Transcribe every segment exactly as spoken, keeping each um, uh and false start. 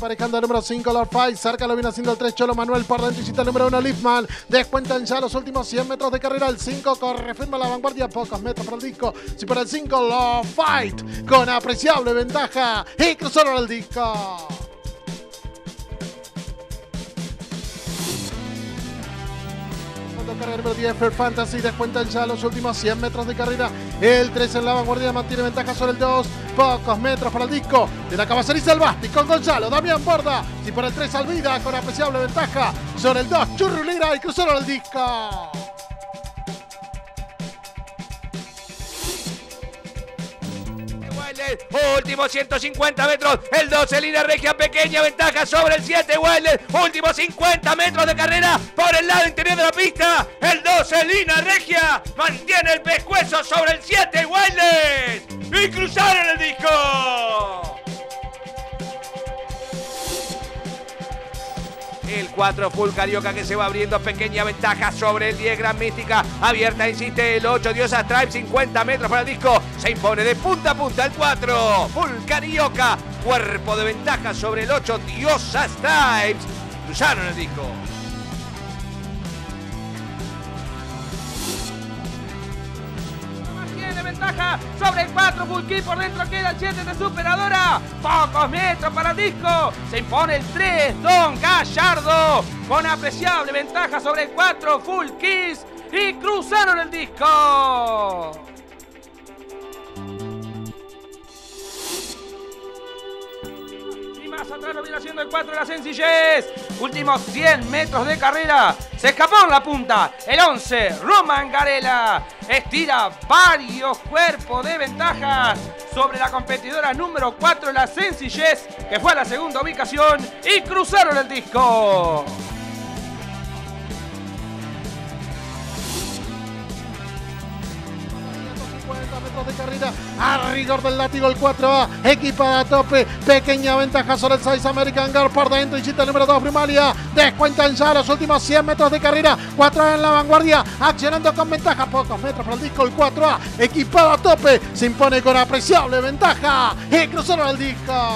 Emparejando el número cinco, Lord Fight. Cerca lo viene haciendo el tres, Cholo Manuel por dentro. Visita el número uno, Liefman. Descuentan ya los últimos cien metros de carrera. El cinco corre firme a la vanguardia. Pocos metros para el disco. Si para el cinco, Lord Fight. Con apreciable ventaja. Y cruzaron el disco. Carrera número diez, Fair Fantasy, descuentan ya los últimos cien metros de carrera. El tres en la vanguardia mantiene ventaja sobre el dos. Pocos metros para el disco de la Caballeriza el Basti con Gonzalo, Damián Borda. Si por el tres Alvida con apreciable ventaja sobre el dos Churrulira y cruzaron el disco. Últimos ciento cincuenta metros, el doce Línea Regia, pequeña ventaja sobre el siete Wilder. Últimos cincuenta metros de carrera por el lado interior de la pista. El doce Línea Regia mantiene el pescuezo sobre el siete Wilder y cruzaron el disco. El cuatro Full Carioca que se va abriendo, pequeña ventaja sobre el diez Gran Mística. Abierta, insiste, el ocho Diosa Stripes, cincuenta metros para el disco. Se impone de punta a punta el cuatro Full Carioca. Cuerpo de ventaja sobre el ocho Diosa Stripes. Cruzaron el disco. Ventaja sobre el cuatro Full Key, por dentro queda el siete de Superadora. Pocos metros para el disco. Se impone el tres Don Gallardo con apreciable ventaja sobre el cuatro Full Keys y cruzaron el disco. Y más atrás lo viene haciendo el cuatro de la Sencillez. Últimos cien metros de carrera. Se escapó en la punta el once, Roman Garela. Estira varios cuerpos de ventaja sobre la competidora número cuatro, la Sencillez, que fue a la segunda ubicación y cruzaron el disco. Metros de carrera a rigor del látigo el cuatro A, equipada a tope, pequeña ventaja sobre el seis American Girl por dentro y chita el número dos Primalia. Descuentan ya los últimos cien metros de carrera. cuatro A en la vanguardia, accionando con ventaja, pocos metros para el disco. El cuatro A, equipado a tope, se impone con apreciable ventaja y cruzaron el disco.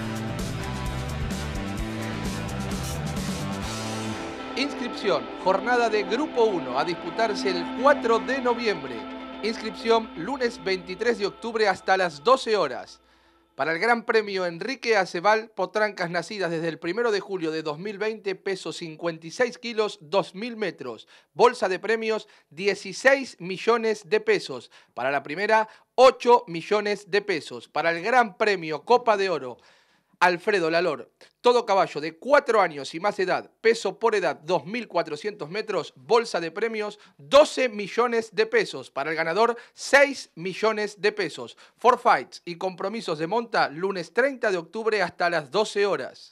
Inscripción, jornada de Grupo uno a disputarse el cuatro de noviembre. Inscripción lunes veintitrés de octubre hasta las doce horas. Para el Gran Premio Enrique Acebal, potrancas nacidas desde el primero de julio de dos mil veinte, peso cincuenta y seis kilos, dos mil metros. Bolsa de premios, dieciséis millones de pesos. Para la primera, ocho millones de pesos. Para el Gran Premio Copa de Oro, Alfredo Lalor, todo caballo de cuatro años y más edad, peso por edad dos mil cuatrocientos metros, bolsa de premios doce millones de pesos. Para el ganador, seis millones de pesos. Forfeits y compromisos de monta, lunes treinta de octubre hasta las doce horas.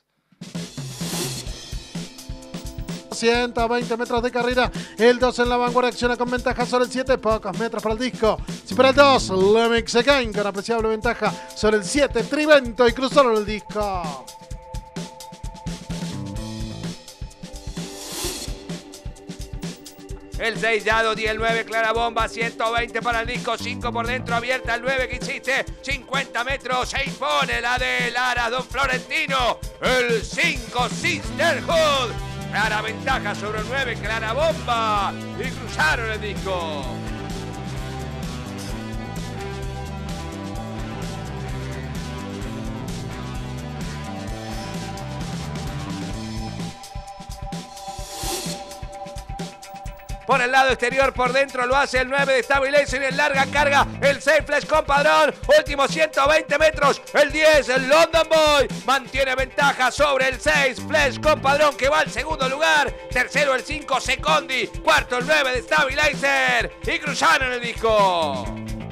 ciento veinte metros de carrera, el dos en la vanguardia acciona con ventaja sobre el siete, pocos metros para el disco. Si para el dos, Lemix Again con apreciable ventaja sobre el siete, Trivento y cruzaron el disco. El seis Dado y el nueve Clara Bomba, ciento veinte para el disco, cinco por dentro, abierta el nueve que insiste, cincuenta metros, se impone la de Lara Don Florentino, el cinco Sisterhood. Clara ventaja sobre el nueve, Clara Bomba. Y cruzaron el disco. Por el lado exterior, por dentro lo hace el nueve de Stabilizer y en larga carga el seis Flash con Padrón. Últimos ciento veinte metros, el diez, el London Boy. Mantiene ventaja sobre el seis Flash con Padrón que va al segundo lugar. Tercero el cinco Secondi. Cuarto el nueve de Stabilizer. Y cruzaron el disco.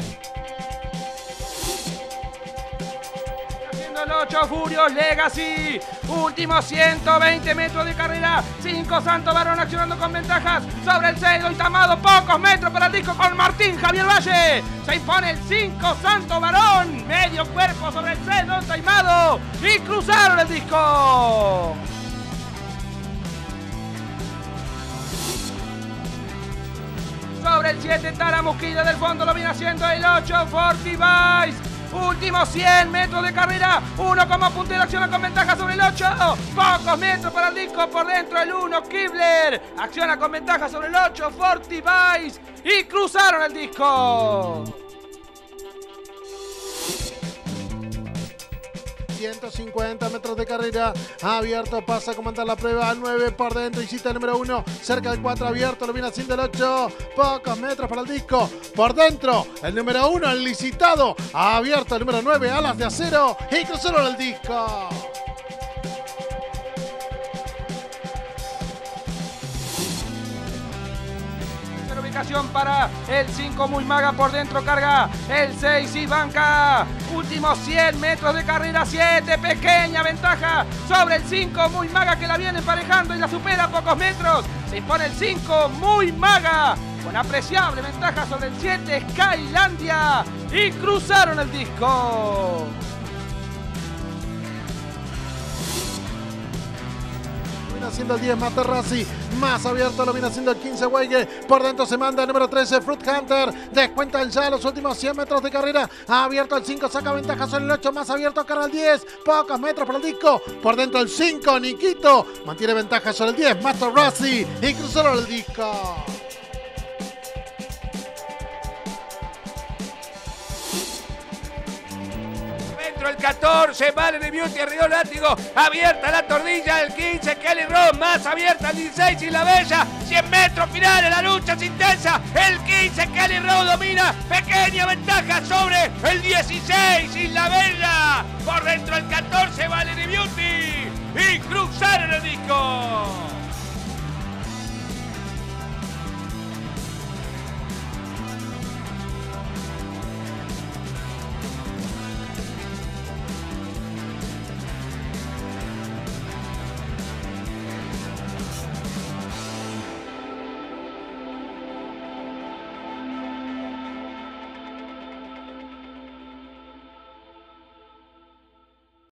El ocho Furios Legacy, últimos ciento veinte metros de carrera, cinco Santo Varón accionando con ventajas sobre el seis Don Tamado, pocos metros para el disco con Martín Javier Valle, se impone el cinco Santo Varón, medio cuerpo sobre el seis Don Taimado y cruzaron el disco. Sobre el siete Tara Musquilla del fondo lo viene haciendo el ocho Forty Vice. Últimos cien metros de carrera. uno como puntero, acciona con ventaja sobre el ocho. Pocos metros para el disco, por dentro el uno, Kibler. Acciona con ventaja sobre el ocho, Forty Vice. Y cruzaron el disco. ciento cincuenta metros de carrera, abierto, pasa a comandar la prueba, al nueve por dentro, y cita el número uno, cerca del cuatro, abierto, lo viene haciendo el ocho, pocos metros para el disco, por dentro, el número uno, el licitado, abierto, el número nueve, alas de acero, y cruzaron el disco. Para el cinco, Muy Maga, por dentro carga el seis y banca. Últimos cien metros de carrera, siete, pequeña ventaja sobre el cinco, Muy Maga, que la viene emparejando y la supera a pocos metros. Se impone el cinco, Muy Maga, con apreciable ventaja sobre el siete, Skylandia, y cruzaron el disco. Haciendo el diez, Materrazzi, más abierto lo viene haciendo el quince, Weige, por dentro se manda el número trece, Fruit Hunter, descuentan ya los últimos cien metros de carrera, abierto el cinco, saca ventaja sobre el ocho, más abierto carga el diez, pocos metros para el disco, por dentro el cinco, Nikito, mantiene ventaja sobre el diez, Materrazzi, y cruzaron el disco. El catorce, Valerie Beauty, arriba el látigo, abierta la tornilla, el quince, Kelly Ross, más abierta el dieciséis, Isla Bella, cien metros finales, la lucha es intensa, el quince, Kelly Ross domina, pequeña ventaja sobre el dieciséis, Isla Bella, por dentro el catorce, Valerie Beauty, y cruzaron el disco.